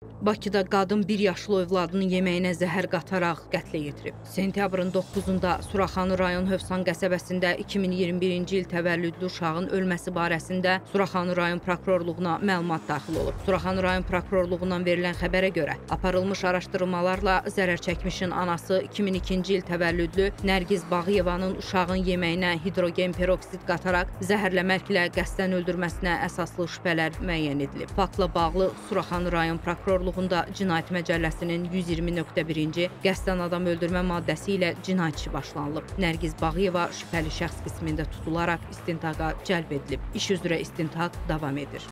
Bakıda qadın 1 yaşlı övladının yeməyinə zəhər qataraq qətlə yetirib. Sentyabrın 9-da Suraxanı rayon Hövsan qəsəbəsində 2021-ci il təvəllüdlü uşağın ölməsi barəsində Suraxanı rayon prokurorluğuna məlumat daxil olub. Suraxanı rayon prokurorluğundan verilən xəbərə görə aparılmış araşdırmalarla zərər çəkmişin anası 2002-ci il təvəllüdlü Nərgiz Bağıyevanın uşağın yeməyinə hidrogen peroksid qataraq zəhərləməklə qəsdən öldürməsinə əsaslı şübhələr müəyyən edilib. Faktla bağlı Suraxanı rayon prokurorluğunda Cinayət Məcəlləsinin 120.1-ci qəsdən adam öldürmə maddəsi ilə cinayət işi başlanılıb. Nərgiz Bağıyeva şübhəli şəxs qismində tutularaq istintaqa cəlb edilib. İş üzrə istintaq davam edir.